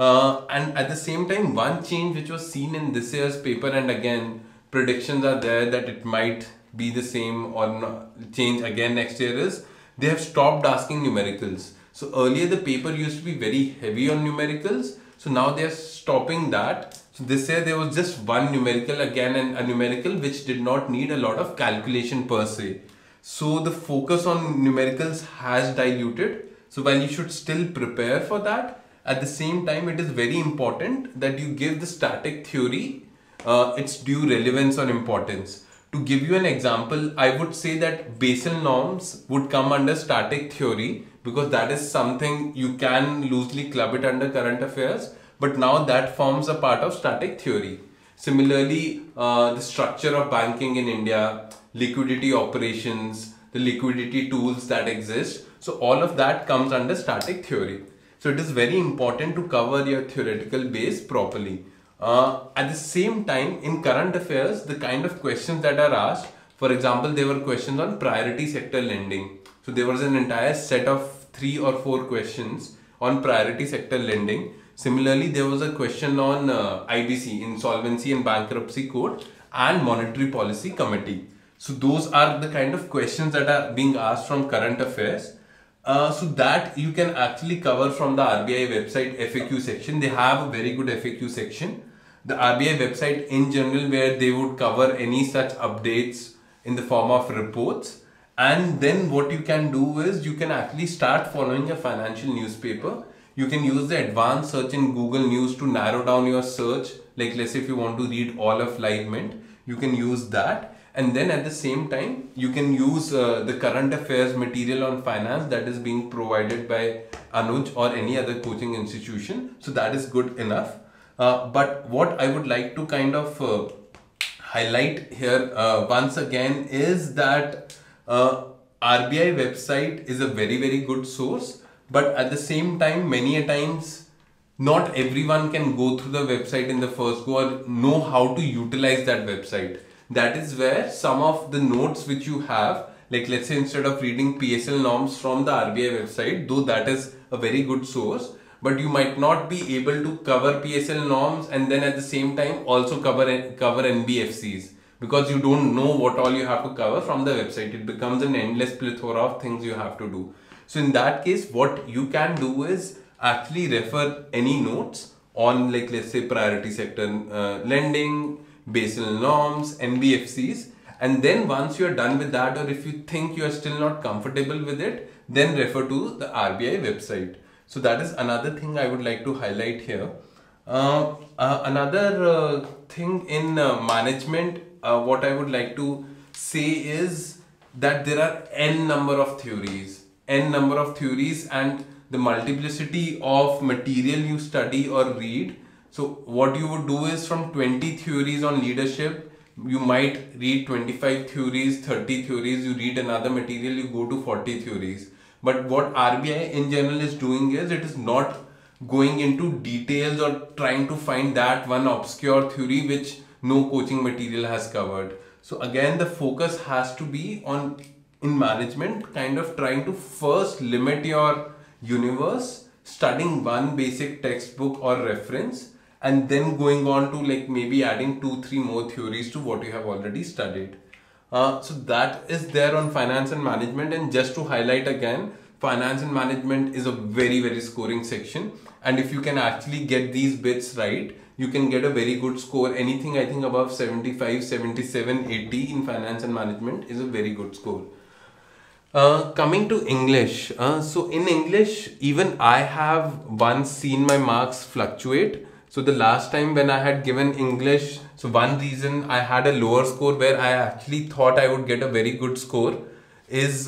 And at the same time, one change which was seen in this year's paper, and again predictions are there that it might be the same or not, change again next year, is they have stopped asking numericals. So earlier the paper used to be very heavy on numericals, so now they are stopping that. So this year there was just one numerical, again and a numerical which did not need a lot of calculation per se. So the focus on numericals has diluted. So while you should still prepare for that, at the same time it is very important that you give the static theory its due relevance or importance. To give you an example, I would say that Basel norms would come under static theory, because that is something you can loosely club it under current affairs, but now that forms a part of static theory. Similarly, the structure of banking in India, liquidity operations, the liquidity tools that exist, so all of that comes under static theory. So it is very important to cover your theoretical base properly. At the same time, in current affairs, the kind of questions that are asked, for example, there were questions on priority sector lending. So there was an entire set of 3 or 4 questions on priority sector lending. Similarly, there was a question on IBC, Insolvency and Bankruptcy Code, and Monetary Policy Committee. So those are the kind of questions that are being asked from current affairs. So that you can actually cover from the RBI website FAQ section. They have a very good FAQ section. The RBI website in general, where they would cover any such updates in the form of reports. And then what you can do is, you can actually start following a financial newspaper. You can use the advanced search in Google News to narrow down your search like let's say if you want to read all of Live Mint, you can use that. And then at the same time, you can use the current affairs material on finance that is being provided by Anuj or any other coaching institution. So that is good enough. But what I would like to kind of highlight here once again is that RBI website is a very good source, but at the same time, many a times not everyone can go through the website in the first go or know how to utilize that website. That is where some of the notes which you have, like let's say instead of reading PSL norms from the RBI website, though that is a very good source, but you might not be able to cover PSL norms and then at the same time also cover NBFCs, because you don't know what all you have to cover from the website. It becomes an endless plethora of things you have to do. So in that case, what you can do is actually refer any notes on, like let's say priority sector lending, Basel norms, NBFCs, and then once you're done with that, or if you think you're still not comfortable with it, then refer to the RBI website. So that is another thing I would like to highlight here. Another thing in management, what I would like to say is that there are n number of theories, and the multiplicity of material you study or read. So what you would do is from 20 theories on leadership, you might read 25 theories, 30 theories, you read another material, you go to 40 theories. But what RBI in general is doing is it is not going into details or trying to find that one obscure theory which no coaching material has covered. So again, the focus has to be on, in management, kind of trying to first limit your universe, studying one basic textbook or reference, and then going on to like maybe adding 2-3 more theories to what you have already studied. So that is there on finance and management. And just to highlight again, finance and management is a very scoring section, and if you can actually get these bits right, you can get a very good score. Anything I think above 75, 77, 80 in finance and management is a very good score. Coming to English, so in English, even I have once seen my marks fluctuate. So the last time when I had given English, so one reason I had a lower score where I actually thought I would get a very good score is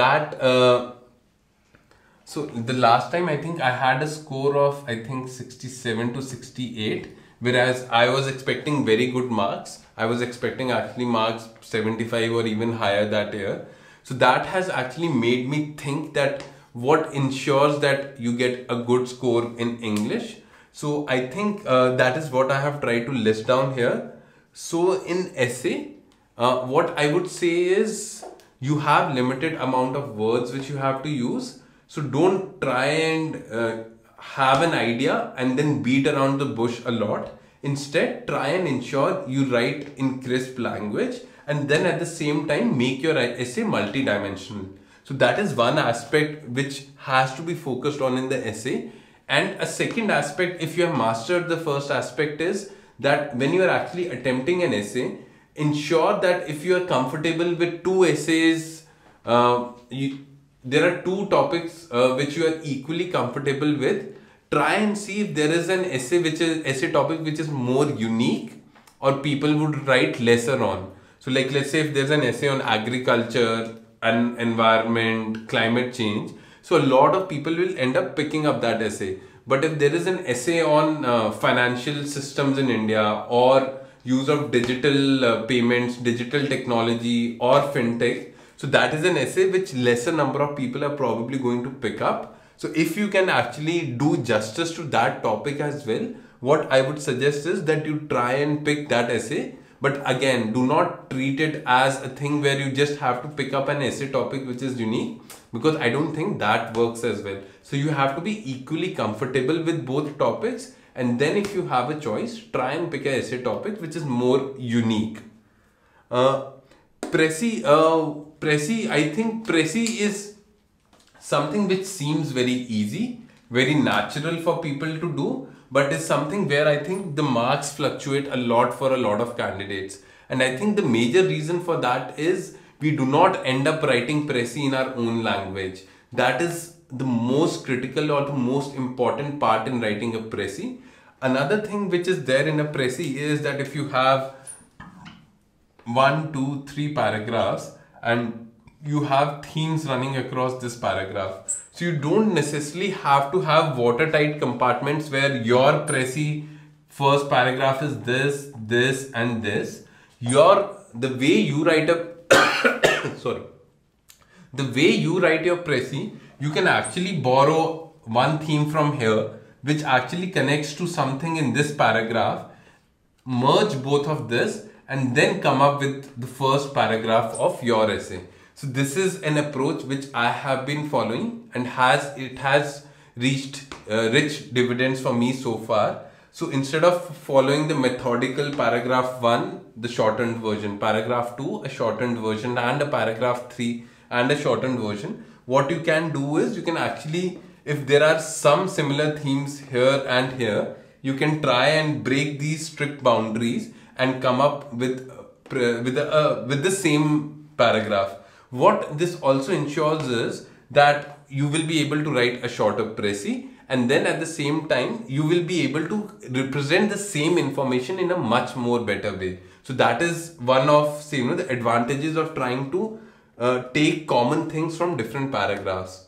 so the last time I think I had a score of I think 67 to 68, whereas I was expecting very good marks. I was expecting actually marks 75 or even higher that year. So that has actually made me think that what ensures that you get a good score in English. So I think that is what I have tried to list down here. So in essay, what I would say is you have limited amount of words which you have to use. So don't try and have an idea and then beat around the bush a lot. Instead, try and ensure you write in crisp language, and then at the same time make your essay multidimensional. So that is one aspect which has to be focused on in the essay. And a second aspect, if you have mastered the first aspect, is that when you are actually attempting an essay, ensure that if you are comfortable with two essays, there are two topics which you are equally comfortable with. Try and see if there is an essay topic which is more unique or people would write lesser on. So like let's say if there's an essay on agriculture and environment, climate change, so a lot of people will end up picking up that essay. But if there is an essay on financial systems in India or use of digital payments, digital technology or fintech, so that is an essay which lesser number of people are probably going to pick up. So if you can actually do justice to that topic as well, what I would suggest is that you try and pick that essay. But again, do not treat it as a thing where you just have to pick up an essay topic which is unique, because I don't think that works as well. So you have to be equally comfortable with both topics, and then if you have a choice, try and pick an essay topic which is more unique. Pressy, I think Pressy is something which seems very easy, very natural for people to do, but is something where I think the marks fluctuate a lot for a lot of candidates. And I think the major reason for that is we do not end up writing Pressy in our own language. That is the most critical or the most important part in writing a Pressy. Another thing which is there in a Prezi is that if you have 1, 2, 3 paragraphs and you have themes running across this paragraph. So you don't necessarily have to have watertight compartments where your Prezi first paragraph is this, this and this. The way you write a sorry. The way you write your Prezi, you can actually borrow one theme from here which actually connects to something in this paragraph, merge both of this and then come up with the first paragraph of your essay. So this is an approach which I have been following and it has reached rich dividends for me so far. So instead of following the methodical paragraph 1, the shortened version, paragraph 2, a shortened version, and a paragraph 3 and a shortened version, what you can do is you can actually, if there are some similar themes here and here, you can try and break these strict boundaries and come up with the same paragraph. What this also ensures is that you will be able to write a shorter Prezi, and then at the same time you will be able to represent the same information in a much more better way. So that is one of the advantages of trying to take common things from different paragraphs.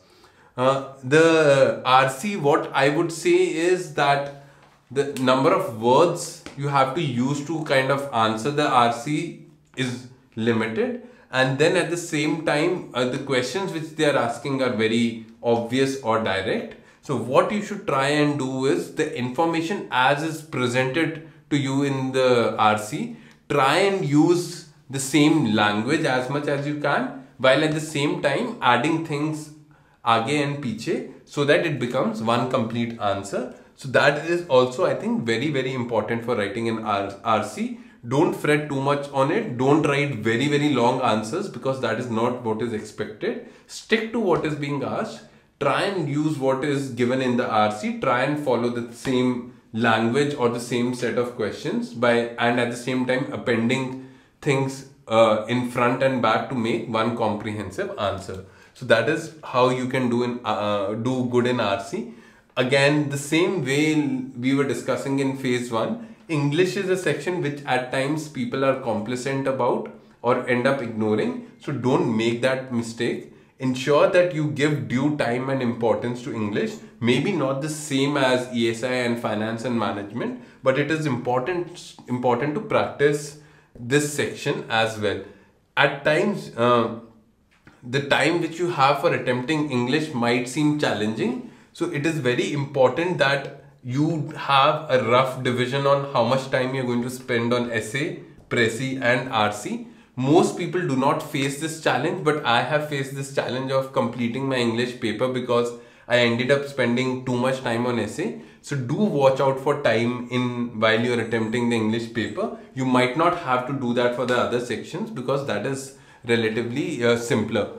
The RC, what I would say is that the number of words you have to use to kind of answer the RC is limited, and then at the same time the questions which they are asking are very obvious or direct. So what you should try and do is the information as is presented to you in the RC, try and use the same language as much as you can, while at the same time adding things aage and piche so that it becomes one complete answer. So that is also, I think, very, very important for writing an RC. Don't fret too much on it. Don't write very, very long answers because that is not what is expected. Stick to what is being asked. Try and use what is given in the RC. Try and follow the same language or the same set of questions and at the same time appending things in front and back to make one comprehensive answer. So that is how you can do good in RC. Again, the same way we were discussing in phase 1, English is a section which at times people are complacent about or end up ignoring. So don't make that mistake. Ensure that you give due time and importance to English. Maybe not the same as ESI and finance and management, but it is important to practice this section as well. At times, the time which you have for attempting English might seem challenging. So it is very important that you have a rough division on how much time you're going to spend on essay, Prezi and RC. Most people do not face this challenge, but I have faced this challenge of completing my English paper because I ended up spending too much time on essay. So do watch out for time while you're attempting the English paper. You might not have to do that for the other sections because that is relatively simpler.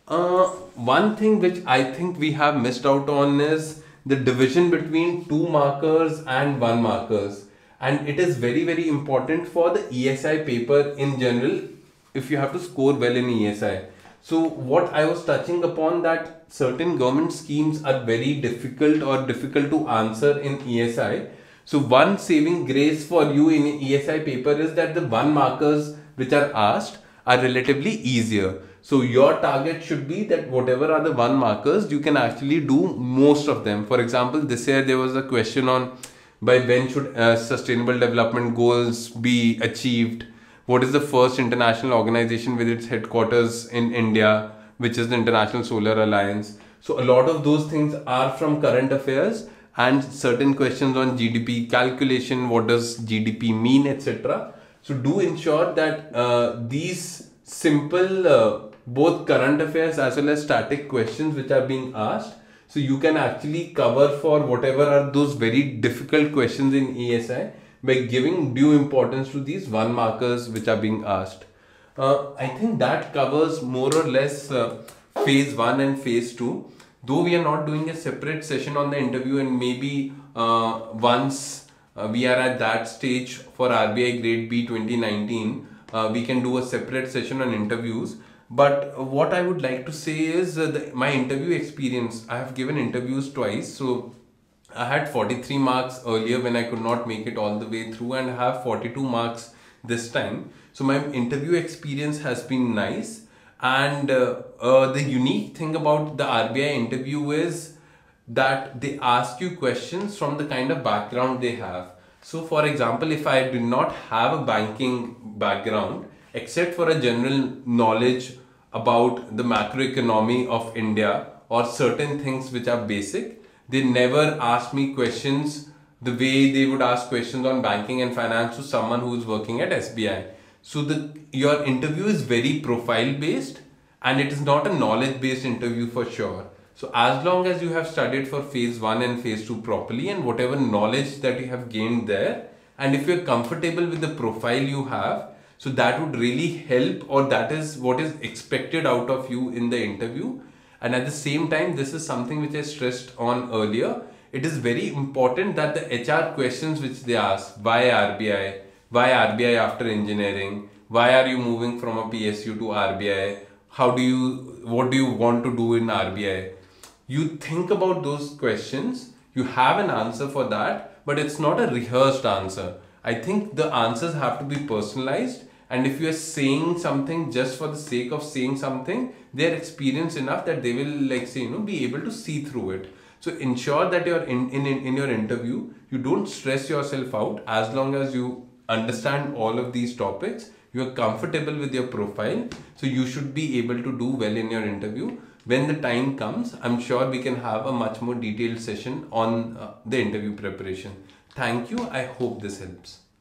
One thing which I think we have missed out on is the division between 2 markers and 1 markers, and it is very, very important for the ESI paper in general if you have to score well in ESI. So what I was touching upon, that certain government schemes are very difficult to answer in ESI. So one saving grace for you in ESI paper is that the 1 markers which are asked are relatively easier. So your target should be that whatever are the 1 markers, you can actually do most of them. For example, this year there was a question on by when should sustainable development goals be achieved. What is the first international organization with its headquarters in India, which is the International Solar Alliance. So a lot of those things are from current affairs, and certain questions on GDP calculation, what does GDP mean, etc. So do ensure that these simple both current affairs as well as static questions which are being asked, so you can actually cover for whatever are those very difficult questions in ESI by giving due importance to these 1 markers which are being asked. I think that covers more or less phase 1 and phase 2. Though we are not doing a separate session on the interview, and maybe once we are at that stage for RBI Grade B 2019, we can do a separate session on interviews. But what I would like to say is my interview experience. I have given interviews twice, so I had 43 marks earlier when I could not make it all the way through, and I have 42 marks this time. So my interview experience has been nice. And the unique thing about the RBI interview is that they ask you questions from the kind of background they have. So for example, if I did not have a banking background, except for a general knowledge about the macroeconomy of India or certain things which are basic, they never ask me questions the way they would ask questions on banking and finance to someone who is working at SBI. So your interview is very profile based, and it is not a knowledge based interview for sure. So as long as you have studied for phase 1 and phase 2 properly, and whatever knowledge that you have gained there, and if you're comfortable with the profile you have, so that would really help, or that is what is expected out of you in the interview. And at the same time, this is something which I stressed on earlier. It is very important that the HR questions which they ask, why RBI? Why RBI after engineering? Why are you moving from a PSU to RBI? What do you want to do in RBI? You think about those questions, you have an answer for that, but it's not a rehearsed answer. I think the answers have to be personalized, and if you are saying something just for the sake of saying something, they're experienced enough that they will be able to see through it. So ensure that you're in your interview, you don't stress yourself out. As long as you understand all of these topics, you are comfortable with your profile, so you should be able to do well in your interview. When the time comes, I'm sure we can have a much more detailed session on the interview preparation. Thank you. I hope this helps.